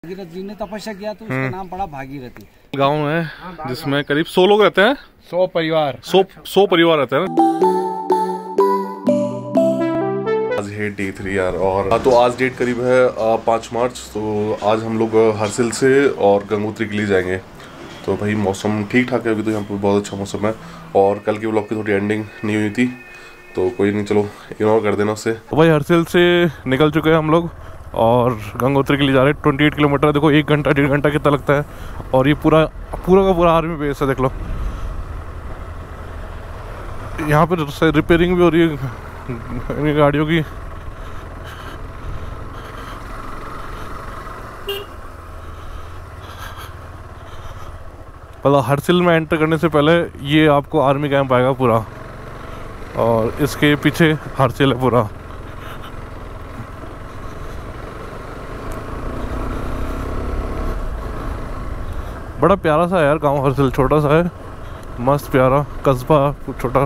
भागीरथ जी ने तपस्या किया तो उसका नाम पड़ा भागीरथी। गांव है जिसमें करीब 100 लोग रहते हैं। 100 परिवार 100 परिवार रहते हैं ना। आज है डे 3 यार। और तो आज डेट करीब है 5 मार्च। तो आज हम लोग हरसिल से और गंगोत्री के लिए जाएंगे। तो भाई मौसम ठीक ठाक है अभी तो, यहाँ पर बहुत अच्छा मौसम है। और कल के व्लॉग की थोड़ी एंडिंग नहीं हुई थी तो कोई नहीं, चलो इग्नोर कर देना उससे। तो भाई हरसिल से निकल चुके हैं हम लोग और गंगोत्री के लिए जा रहे हैं। 28 किलोमीटर। देखो 1 घंटा 1.5 घंटा कितना लगता है। और ये पूरा का पूरा आर्मी बेस है, देख लो। यहाँ पर रिपेयरिंग भी हो रही है गाड़ियों की। मतलब हरसिल में एंटर करने से पहले ये आपको आर्मी कैंप आएगा पूरा, और इसके पीछे हरसिल है पूरा। बड़ा प्यारा सा है यार गांव हरसिल, छोटा सा है, मस्त प्यारा कस्बा छोटा।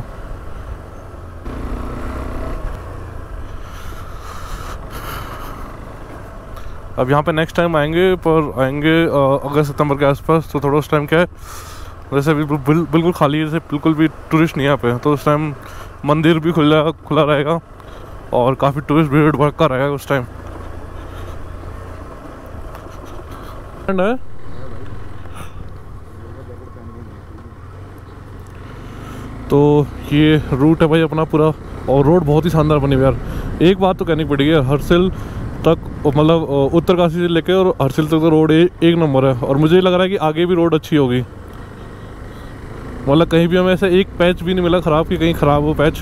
अब यहाँ पे नेक्स्ट टाइम आएंगे, पर आएंगे अगस्त सितंबर के आसपास। तो थोड़ा उस टाइम क्या है, वैसे अभी बिल्कुल खाली है, जैसे बिल्कुल भी टूरिस्ट नहीं यहाँ पे। तो उस टाइम मंदिर भी खुला रहेगा और काफ़ी टूरिस्ट भीड़ भड़का रहेगा उस टाइम। तो ये रूट है भाई अपना पूरा, और रोड बहुत ही शानदार बनी हुई यार। एक बात तो कहनी पड़ेगी, हरसिल तक मतलब उत्तरकाशी से लेके और हरसिल तक तो रोड एक नंबर है। और मुझे लग रहा है कि आगे भी रोड अच्छी होगी। मतलब कहीं भी हमें ऐसा एक पैच भी नहीं मिला ख़राब कि कहीं ख़राब हो पैच।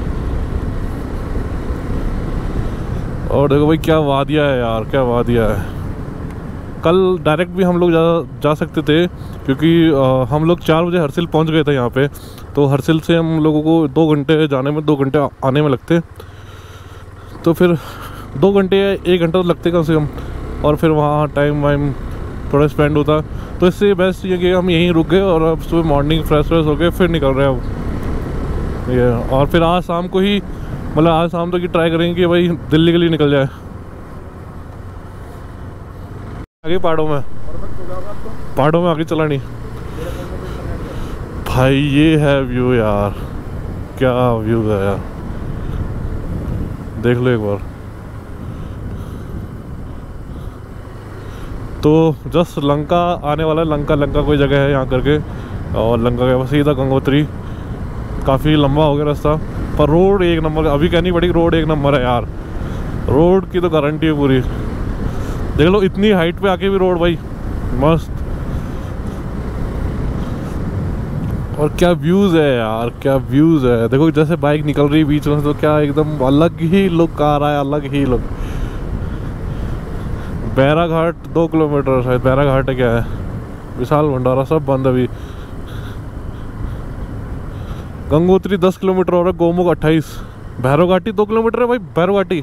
और देखो भाई क्या वादिया है यार, क्या वादिया है। कल डायरेक्ट भी हम लोग जा सकते थे, क्योंकि हम लोग 4 बजे हरसिल पहुंच गए थे यहाँ पे। तो हरसिल से हम लोगों को 2 घंटे जाने में 2 घंटे आने में लगते। तो फिर 2 घंटे या 1 घंटा तो लगते कम से कम, और फिर वहाँ टाइम वाइम थोड़ा स्पेंड होता। तो इससे बेस्ट ये कि हम यहीं रुक गए और अब सुबह मॉर्निंग फ्रेश हो गए फिर निकल रहे हैं अब ये। और फिर आज शाम को ही, मतलब आज शाम तक ही ट्राई करेंगे कि भाई दिल्ली के लिए निकल जाए। आगे पहाड़ों में आगे चला नहीं भाई। ये है व्यू यार, क्या व्यू है यार, देख लो एक बार। तो जस्ट लंका आने वाला है। लंका कोई जगह है यहाँ करके, और लंका के पास सीधा गंगोत्री। काफ़ी लंबा हो गया रास्ता, पर रोड एक नंबर। अभी कहनी पड़ी रोड एक नंबर है यार, रोड की तो गारंटी है पूरी। देख लो इतनी हाइट पे आके भी रोड भाई मस्त। और क्या व्यूज़ है यार, क्या व्यूज़ है। देखो जैसे बाइक निकल रही है बीच में, तो क्या एकदम अलग ही लुक आ रहा है, अलग ही लुक। बैराघाट 2 किलोमीटर शायद बैराघाट है, क्या है, विशाल भंडारा सब बंद अभी। गंगोत्री 10 किलोमीटर और है, गोमुख 28। भैरव घाटी 2 किलोमीटर है भाई, भैरव घाटी।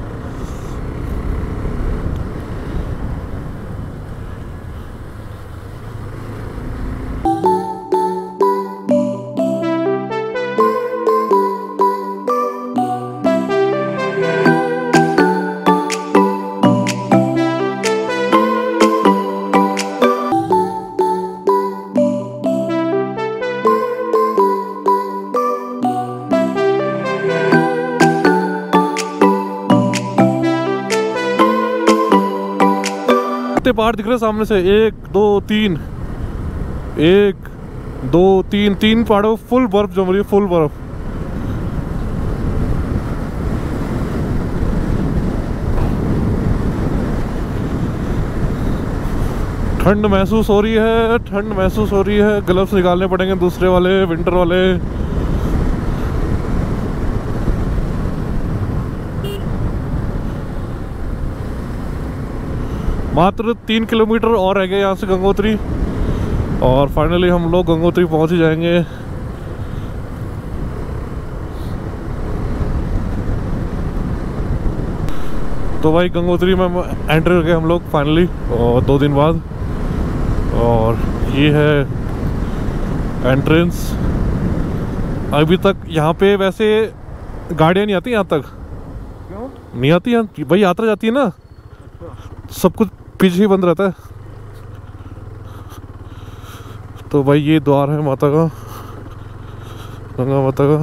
पहाड़ दिख रहे हैं सामने से, 1 2 3, 1 2 3 पहाड़ों फुल बर्फ जम रही है, फुल बर्फ। ठंड महसूस हो रही है। ग्लव्स निकालने पड़ेंगे दूसरे वाले, विंटर वाले। मात्र 3 किलोमीटर और रह गए यहाँ से गंगोत्री, और फाइनली हम लोग गंगोत्री पहुँच ही जाएंगे। तो भाई गंगोत्री में एंटर कर गए हम लोग फाइनली, और 2 दिन बाद। और ये है एंट्रेंस। अभी तक यहाँ पे वैसे गाड़ियाँ नहीं आती यहाँ तक। क्यों नहीं आती? यहाँ भाई यात्रा जाती है ना, सब कुछ पीछे ही बंद रहता है। तो भाई ये द्वार है माता का, गंगा माता का।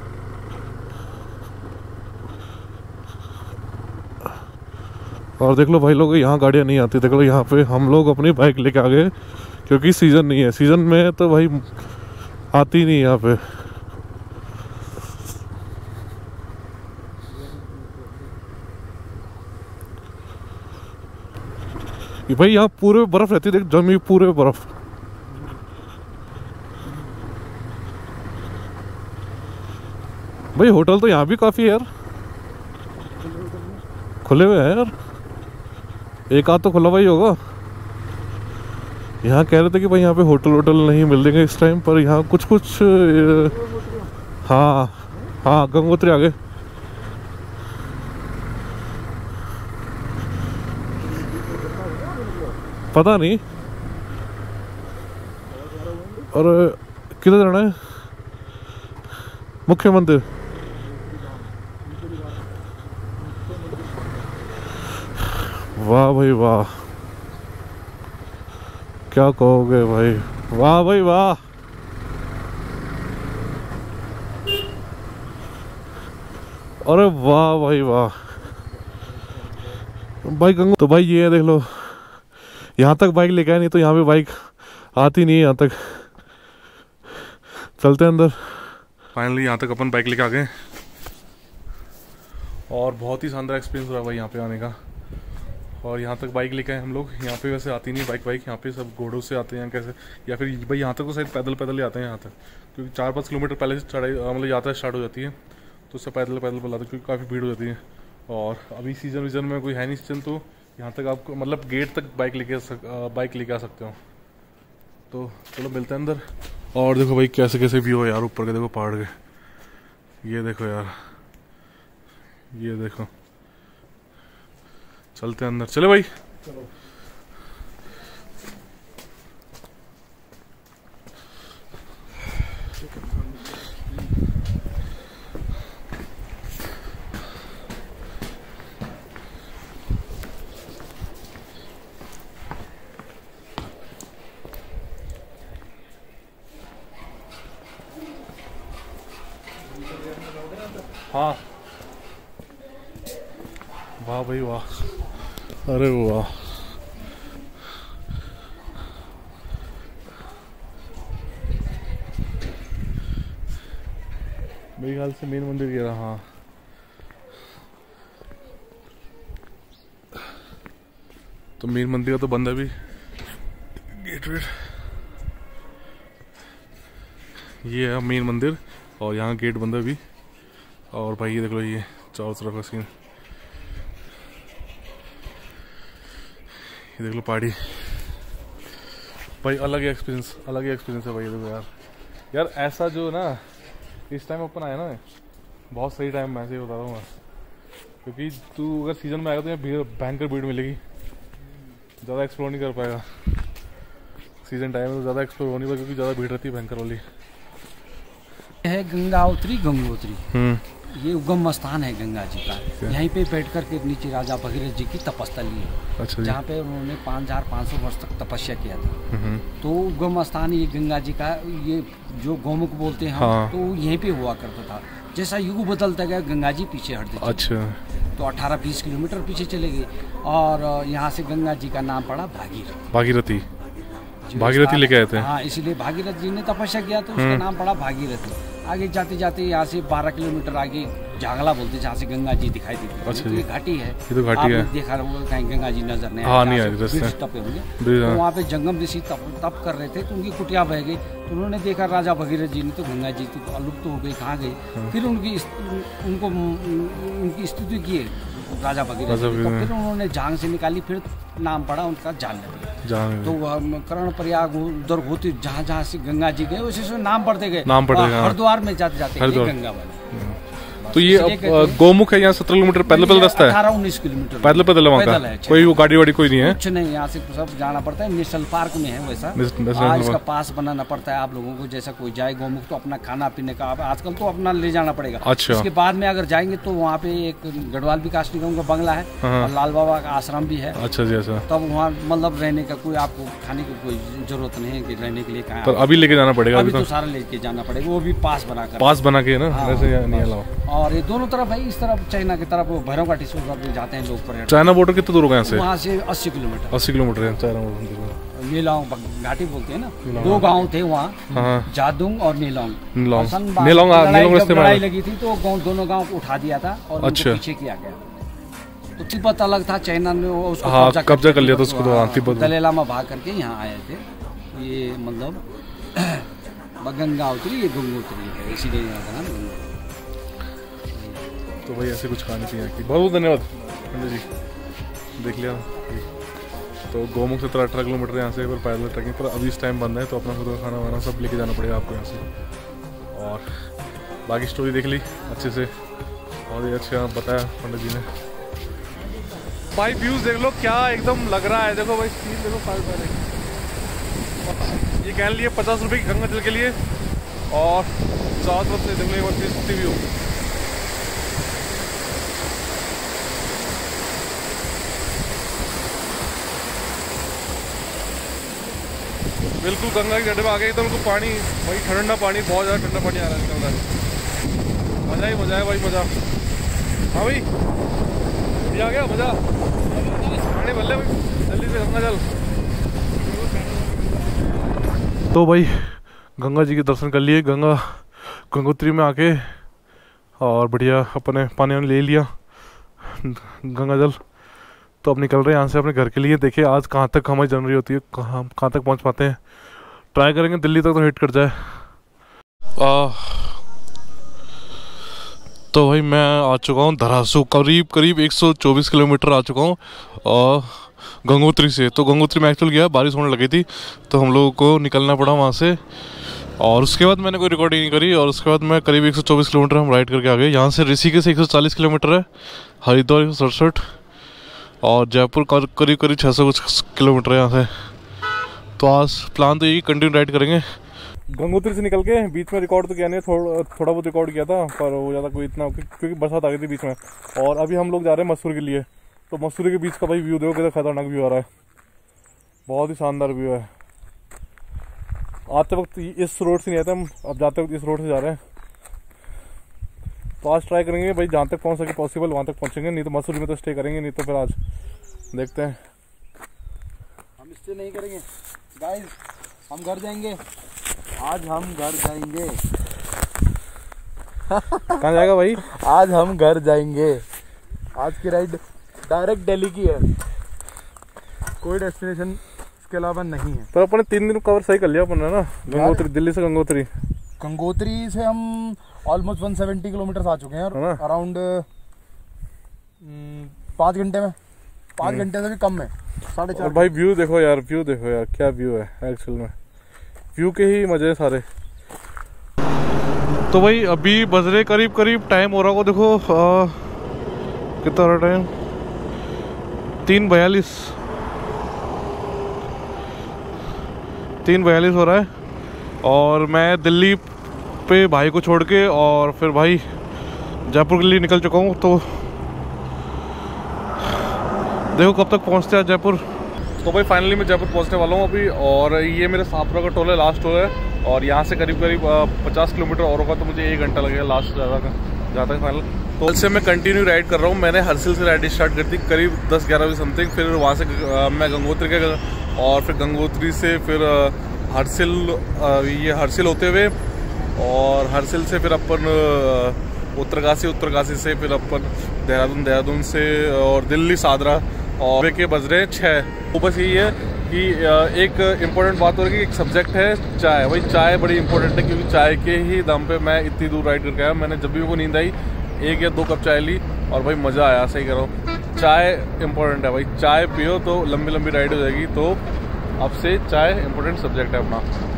और देख लो भाई लोग, यहाँ गाड़ियाँ नहीं आती। देख लो यहाँ पे हम लोग अपनी बाइक लेके आ गए क्योंकि सीज़न नहीं है। सीज़न में तो भाई आती नहीं यहाँ पे। भाई यहाँ पूरे बर्फ रहती है, देख जमी पूरे बर्फ। भाई होटल तो यहाँ भी काफ़ी है यार, खुले हुए हैं यार। एक आध तो खुला हुआ ही होगा। यहाँ कह रहे थे कि भाई यहाँ पे होटल वोटल नहीं मिल देंगे इस टाइम पर। यहाँ कुछ कुछ हाँ हाँ गंगोत्री आगे। पता नहीं। और किधर जाना है? मुख्य मंदिर। वाह भाई वाह, क्या कहोगे भाई, वाह भाई वाह। अरे वाह भाई वाह भाई गंगो। तो भाई ये है देख लो, यहाँ तक बाइक लेके आए, नहीं तो यहाँ पे बाइक आती नहीं है यहाँ तक। चलते हैं अंदर। फाइनली यहाँ तक अपन बाइक लेके आ गए और बहुत ही शानदार एक्सपीरियंस रहा भाई यहाँ पे आने का। और यहाँ तक बाइक लेके आए हम लोग। यहाँ पे वैसे आती नहीं बाइक, यहाँ पे सब घोड़ों से आते हैं कैसे, या फिर भाई यहाँ तक तो शायद पैदल पैदल ही आते हैं यहाँ तक, क्योंकि 4-5 किलोमीटर पहले से चढ़ाई मतलब यात्रा स्टार्ट हो जाती है, तो उससे पैदल पैदल बुलाते हैं क्योंकि काफ़ी भीड़ हो जाती है। और अभी सीजन वीजन में कोई है नहीं सीजन, तो यहाँ तक आपको मतलब गेट तक बाइक लेके आ सकते हो। तो चलो मिलते हैं अंदर। और देखो भाई कैसे कैसे व्यू है यार ऊपर के, देखो पहाड़ के, ये देखो यार, ये देखो। चलते हैं अंदर, चले भाई। चलो। हाँ वाह भाई वाह, अरे वाह। मेरे ख्याल से मेन मंदिर ये रहा। हाँ तो मेन मंदिर का तो बंद है अभी, गेट वेट। ये है मेन मंदिर और यहाँ गेट बंद है अभी। और भाई ये देख लो, ये चारों तरफ का सीन, ये देख लो पहाड़ी। भाई अलग ही एक्सपीरियंस है भाई। देखो यार ऐसा जो ना इस टाइम अपन आया ना, बहुत सही टाइम मैं से बता रहा हूँ मैं, क्योंकि तू अगर सीजन में आएगा तो यहाँ भयंकर भीड़ मिलेगी, ज़्यादा एक्सप्लोर नहीं कर पाएगा। सीजन टाइम में तो ज़्यादा एक्सप्लोर हो नहीं पाएगा क्योंकि ज़्यादा भीड़ रहती है भयंकर वाली। है गंगोत्री। ये उगम स्थान है गंगा जी का। यहीं पे बैठ कर के नीचे राजा भगीरथ जी की तपस्थली है। अच्छा, जहाँ पे उन्होंने 5500 वर्ष तक तपस्या किया था। तो उगम स्थान ये गंगा जी का, ये जो गौमुख बोलते हैं हम, तो यहीं पे हुआ करता था। जैसा युग बदलता गया गंगा जी पीछे हटते चले। अच्छा। तो 18-20 किलोमीटर पीछे चले गए और यहाँ से गंगा जी का नाम पड़ा भागीरथी। भागीरथी लेके आए थे। हाँ, इसीलिए भागीरथ जी ने तपस्या किया तो उसका नाम पड़ा भागीरथी। आगे जाते जाते यहाँ से 12 किलोमीटर आगे झांगला बोलते, जहाँ से गंगा जी दिखाई देती है। अच्छा, तो ये घाटी है। ये तो घाटी है। देखा होगा कहीं गंगा जी नजर नहीं तपे होंगे। तो वहाँ पे जंगम ऋषि तप कर रहे थे, तो उनकी कुटिया बह गई। तो उन्होंने देखा राजा भगीरथ जी ने, तो गंगा जी तो अलुप्त हो गई, कहाँ गई। फिर उनकी स्तुति की राजा भगीरथ जी, तो फिर उन्होंने झांग से निकाली, फिर नाम पड़ा उनका जाल नदी। तो कर्ण प्रयाग उधर होती, जहाँ से गंगा जी गए उसी से नाम पढ़ते गए। हरिद्वार में जाते गंगा बने। तो ये गोमुख है यहाँ 17 किलोमीटर पैदल रास्ता है, 18-19 किलोमीटर पैदल वहाँ का, कोई वो गाड़ी वाड़ी कोई नहीं है, कुछ नहीं, यहाँ से सब जाना पड़ता है। नेशनल पार्क में है वैसा, इसका पास बनाना पड़ता है आप लोगों को। जैसा कोई जाए गोमुख तो अपना खाना पीने का आजकल तो अपना ले जाना पड़ेगा। अच्छा। उसके बाद में अगर जाएंगे तो वहाँ पे एक गढ़वाल विकास निगम का बंगला है और लाल बाबा का आश्रम भी है। अच्छा जी, अच्छा। तब वहाँ मतलब रहने का कोई आपको खाने की कोई जरूरत नहीं है कि रहने के लिए कहाँ, तो अभी लेके जाना पड़ेगा, अभी तो सारा लेके जाना पड़ेगा, वो भी पास बना के ना, वैसे नहीं अलाउ। और ये दोनों तरफ है, इस तरफ चाइना की तरफ भैरव घाटी से उधर जाते हैं लोग पर्यटन। चाइना बॉर्डर कितना दूर होगा यहाँ से? वहाँ से 80 किलोमीटर। 80 किलोमीटर है चाइना बॉर्डर। नीलौंग घाटी बोलते हैं ना, 2 गांव थे वहाँ, जादुंग और नीलौंग। लड़ाई लगी थी तो दोनों गांव को उठा दिया था और उनको पीछे किया गया। तो तिब्बत अलग था, चाइना ने उसको कब्जा कर लिया था उसको, तो तिब्बत दलाई लामा भाग करके यहाँ आए थे। ये मतलब गंगा उतरी, ये गंगोत्री है, इसीलिए यहाँ का नाम गंगोत्री। तो भाई ऐसे कुछ खाने चाहिए की। बहुत बहुत धन्यवाद पंडित जी, देख लिया। तो गोमुख से 18 किलोमीटर यहाँ से पर पैदल ट्रैकिंग, पर अभी इस टाइम बंद है, तो अपना खुद का खाना वाना सब लेके जाना पड़ेगा आपको यहाँ से। और बाकी स्टोरी देख ली अच्छे से, और ये अच्छा बताया पंडित जी ने। भाई व्यूज़ देख लो क्या एकदम लग रहा है, देखो भाई सीन देखो, ये कह लिए 50 रुपये की गंगा जल के लिए, और चारों तरफ से देख लो 360 व्यू। बिल्कुल गंगा की जड़ में आ गए एकदम, तो पानी भाई ठंडा पानी, बहुत ज़्यादा ठंडा पानी आ रहा है, निकल रहा है। मज़ा ही मज़ा है भाई, मज़ा। हाँ भाई ये आ गया मज़ा, पानी भर ले भाई जल्दी से गंगा जल। तो भाई गंगा जी के दर्शन कर लिए, गंगोत्री में आके, और बढ़िया अपने पानी ले लिया गंगा जल। तो अब निकल रहे हैं यहाँ से अपने घर के लिए। देखिए आज कहाँ तक हमारी जर्नी होती है, कहाँ तक पहुँच पाते हैं। ट्राई करेंगे दिल्ली तक तो हिट कर जाए। तो भाई मैं आ चुका हूँ धरासू, करीब 124 किलोमीटर आ चुका हूँ और गंगोत्री से। तो गंगोत्री में एक्चुअल गया, बारिश होने लगी थी तो हम लोगों को निकलना पड़ा वहाँ से, और उसके बाद मैंने कोई रिकॉर्डिंग नहीं करी। और उसके बाद मैं करीब 124 किलोमीटर हम राइड करके आ गए। यहाँ से ऋषिकेश 140 किलोमीटर है, हरिद्वार 167, और जयपुर करीब 600 कुछ किलोमीटर है यहाँ से। तो आज प्लान तो यही कंटिन्यू राइड करेंगे। गंगोत्री से निकल के बीच में रिकॉर्ड तो किया नहीं, थोड़ा बहुत रिकॉर्ड किया था, पर वो ज़्यादा कोई इतना, क्योंकि बरसात आ गई थी बीच में। और अभी हम लोग जा रहे हैं मसूरी के लिए। तो मसूरी के बीच का भाई व्यू देखो कितना खतरनाक व्यू आ रहा है, बहुत ही शानदार व्यू है। आते वक्त इस रोड से नहीं आते हम, अब जाते वक्त इस रोड से जा रहे हैं। तो आज ट्राई करेंगे भाई जहाँ तक पहुँच सके पॉसिबल वहाँ तक पहुँचेंगे, नहीं तो मसूरी में तो स्टे करेंगे, नहीं तो फिर आज देखते हैं। हम स्टे नहीं करेंगे गाइस, हम घर जाएंगे आज, हम घर जाएंगे। कहाँ जाएगा भाई? आज हम घर जाएंगे। आज की राइड डायरेक्ट दिल्ली की है, कोई डेस्टिनेशन इसके अलावा नहीं है। तो अपने 3 दिन कवर सही कर लिया अपन ने ना, गंगोत्री, दिल्ली से गंगोत्री से हम ऑलमोस्ट 170 किलोमीटर आ चुके हैं, और अराउंड 5 घंटे में, 5 घंटे से भी कम में, 4.5। भाई व्यू देखो यार, क्या व्यू है एक्चुअल में, व्यू के ही मजे हैं सारे। तो भाई अभी बज रहे करीब टाइम हो रहा होगा, देखो कितना हो रहा टाइम, 3:42 हो रहा है। और मैं दिल्ली पे भाई को छोड़ के और फिर भाई जयपुर के लिए निकल चुका हूँ। तो देखो कब तक पहुँचते हैं जयपुर। तो भाई फाइनली मैं जयपुर पहुँचने वाला हूँ अभी, और ये मेरे सापुरा का टोल है, लास्ट टोल है, और यहाँ से करीब 50 किलोमीटर और होगा, तो मुझे 1 घंटा लगेगा लास्ट जहाँ तक फाइनल। तो कल से मैं कंटिन्यू राइड कर रहा हूँ। मैंने हरसिल से राइड स्टार्ट कर दी करीब 10-11 बजे समथिंग, फिर वहाँ से मैं गंगोत्री के, और फिर गंगोत्री से फिर हरसिल होते हुए, और हरसिल से फिर अपन उत्तरकाशी से फिर अपन देहरादून से और दिल्ली सादरा, और के बज रहे 6। तो बस यही है कि एक इम्पोर्टेंट बात हो रही है कि एक सब्जेक्ट है चाय। भाई चाय बड़ी इंपॉर्टेंट है, क्योंकि चाय के ही दम पे मैं इतनी दूर राइड करके आया। मैंने जब भी वो नींद आई 1 या 2 कप चाय ली और भाई मज़ा आया, सही कह रहा हूँ। चाय इंपॉर्टेंट है भाई, चाय पियो तो लंबी राइड हो जाएगी। तो अब से चाय इंपॉर्टेंट सब्जेक्ट है अपना।